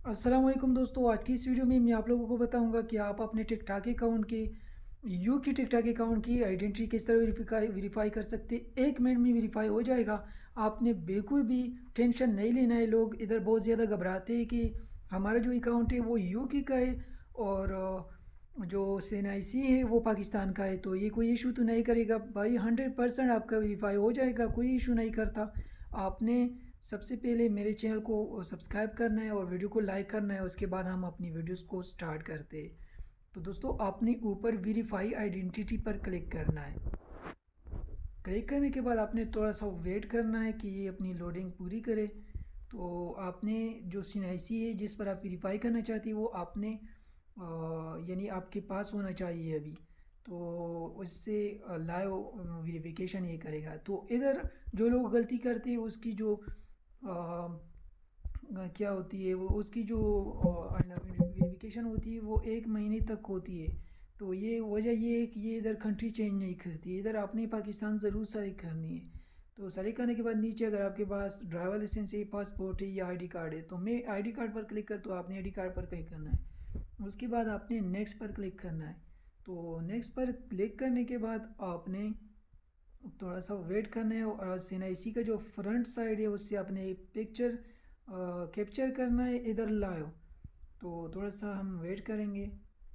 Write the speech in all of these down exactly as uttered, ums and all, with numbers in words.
अस्सलाम वालेकुम दोस्तों। आज की इस वीडियो में मैं आप लोगों को बताऊंगा कि आप अपने टिकटॉक अकाउंट की यू की टिकटॉक अकाउंट की आइडेंटिटी किस तरह वेरीफाई वेरीफाई कर सकते हैं। एक मिनट में वेरीफाई हो जाएगा। आपने बिल्कुल भी टेंशन नहीं लेना है। लोग इधर बहुत ज़्यादा घबराते हैं कि हमारा जो अकाउंट है वो यू की का है और अ, जो एन आई सी है वो पाकिस्तान का है, तो ये कोई इशू तो नहीं करेगा भाई। हंड्रेड परसेंट आपका वेरीफाई हो जाएगा, कोई इशू नहीं करता। आपने सबसे पहले मेरे चैनल को सब्सक्राइब करना है और वीडियो को लाइक करना है। उसके बाद हम अपनी वीडियोस को स्टार्ट करते हैं। तो दोस्तों, आपने ऊपर वेरीफाई आइडेंटिटी पर क्लिक करना है। क्लिक करने के बाद आपने थोड़ा सा वेट करना है कि ये अपनी लोडिंग पूरी करे। तो आपने जो सीनाइसी है जिस पर आप वेरीफाई करना चाहती है वो आपने अ, यानी आपके पास होना चाहिए अभी। तो उससे लाइव वेरिफिकेशन ये करेगा। तो इधर जो लोग गलती करते हैं उसकी जो अ, क्या होती है वो उसकी जो वेरिफिकेशन होती है वो एक महीने तक होती है। तो ये वजह ये है कि ये इधर कंट्री चेंज नहीं करती, इधर आपने पाकिस्तान ज़रूर सेलेक्ट करनी है। तो सेलेक्ट करने के बाद नीचे अगर आपके पास ड्राइवर लाइसेंस है, पासपोर्ट है या आईडी कार्ड है, तो मैं आईडी कार्ड पर क्लिक कर तो आपने आईडी कार्ड पर क्लिक करना है। उसके बाद आपने नेक्स्ट पर क्लिक करना है। तो नेक्स्ट पर क्लिक करने के बाद आपने थोड़ा सा वेट करना है और एन आई सी का जो फ्रंट साइड है उससे आपने पिक्चर कैप्चर करना है इधर लाओ। तो थोड़ा सा हम वेट करेंगे।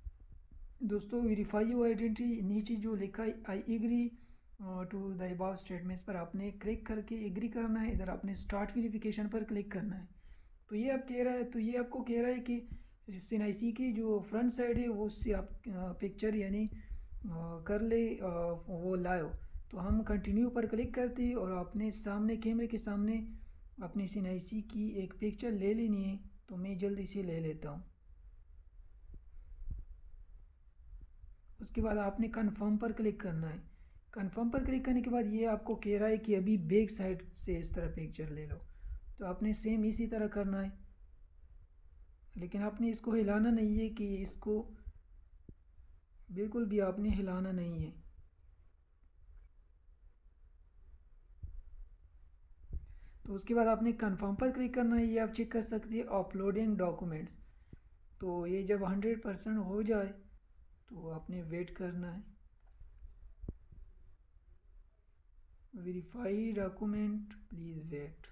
दोस्तों, वेरीफाई योर आइडेंटिटी नीचे जो लिखा है I agree to the above statements पर आपने क्लिक करके एग्री करना है। इधर आपने स्टार्ट वेरिफिकेशन पर क्लिक करना है। तो ये आप कह रहा है तो ये आपको कह रहा है कि एन आई सी की जो फ्रंट साइड है वो उससे आप पिक्चर यानी अ, कर ले, अ, वो लाओ। तो हम कंटिन्यू पर क्लिक करते हैं और अपने सामने कैमरे के सामने अपनी एन आई सी की एक पिक्चर ले लेनी है। तो मैं जल्दी से ले लेता हूँ। उसके बाद आपने कन्फर्म पर क्लिक करना है। कन्फर्म पर क्लिक करने के बाद ये आपको कह रहा है कि अभी बैक साइड से इस तरह पिक्चर ले लो। तो आपने सेम इसी तरह करना है, लेकिन आपने इसको हिलाना नहीं है कि इसको बिल्कुल भी आपने हिलाना नहीं है। तो उसके बाद आपने कन्फर्म पर क्लिक करना है। ये आप चेक कर सकते हैं अपलोडिंग डॉक्यूमेंट्स। तो ये जब हंड्रेड परसेंट हो जाए तो आपने वेट करना है। Verify document please wait.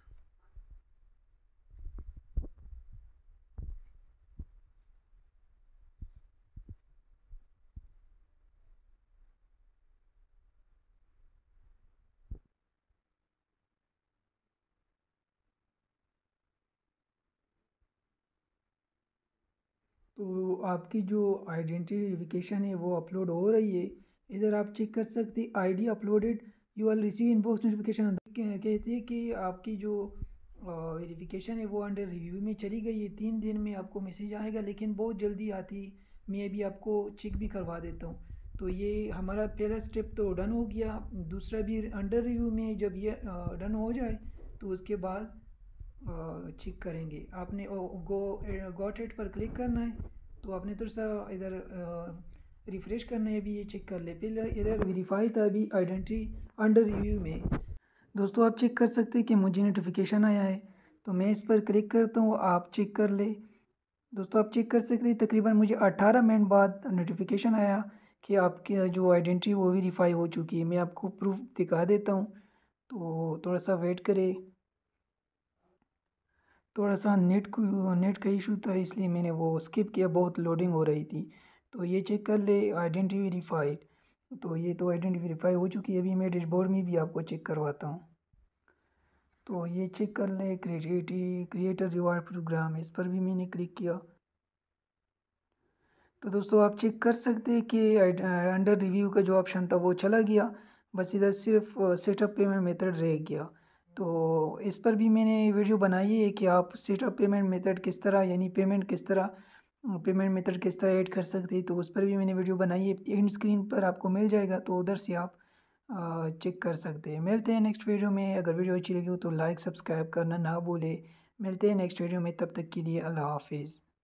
तो आपकी जो आइडेंटिटी वेरिफिकेशन है वो अपलोड हो रही है। इधर आप चेक कर सकते हैं ID uploaded, you are receive inbox notification. कहती है कि आपकी जो वेरिफिकेशन है वो अंडर रिव्यू में चली गई है। तीन दिन में आपको मैसेज आएगा, लेकिन बहुत जल्दी आती। मैं अभी आपको चेक भी करवा देता हूँ। तो ये हमारा पहला स्टेप तो डन हो गया, दूसरा भी अंडर रिव्यू में। जब ये डन हो जाए तो उसके बाद चेक करेंगे। आपने गो गॉट इट पर क्लिक करना है। तो आपने थोड़ा सा इधर रिफ़्रेश करना है। अभी ये चेक कर ले, पहले इधर वेरीफाई था, अभी आइडेंटिटी अंडर रिव्यू में। दोस्तों, आप चेक कर सकते हैं कि मुझे नोटिफिकेशन आया है। तो मैं इस पर क्लिक करता हूँ, आप चेक कर ले। दोस्तों, आप चेक कर सकते हैं तकरीबन मुझे अठारह मिनट बाद नोटिफिकेशन आया कि आपकी जो आइडेंटिटी वो वेरीफाई हो चुकी है। मैं आपको प्रूफ दिखा देता हूँ। तो थोड़ा सा वेट करें। थोड़ा सा नेट को नेट का इशू था इसलिए मैंने वो स्किप किया, बहुत लोडिंग हो रही थी। तो ये चेक कर ले आइडेंटिटी वेरीफाइड। तो ये तो आइडेंटिटी वेरीफाई हो चुकी है। अभी मैं डैशबोर्ड में भी आपको चेक करवाता हूँ। तो ये चेक कर ले क्रिएटिविटी क्रिएटर रिवार्ड प्रोग्राम, इस पर भी मैंने क्लिक किया। तो दोस्तों, आप चेक कर सकते हैं कि अंडर रिव्यू का जो ऑप्शन था वो चला गया। बस इधर सिर्फ सेटअप पेमेंट मेथड रह गया। तो इस पर भी मैंने वीडियो बनाई है कि आप सेटअप पेमेंट मेथड किस तरह यानी पेमेंट किस तरह पेमेंट मेथड किस तरह ऐड कर सकते हैं। तो उस पर भी मैंने वीडियो बनाई है, एंड स्क्रीन पर आपको मिल जाएगा। तो उधर से आप चेक कर सकते हैं। मिलते हैं नेक्स्ट वीडियो में। अगर वीडियो अच्छी लगी हो तो लाइक सब्सक्राइब करना ना भूले। मिलते हैं नेक्स्ट वीडियो में, तब तक के लिए अल्लाह हाफिज़।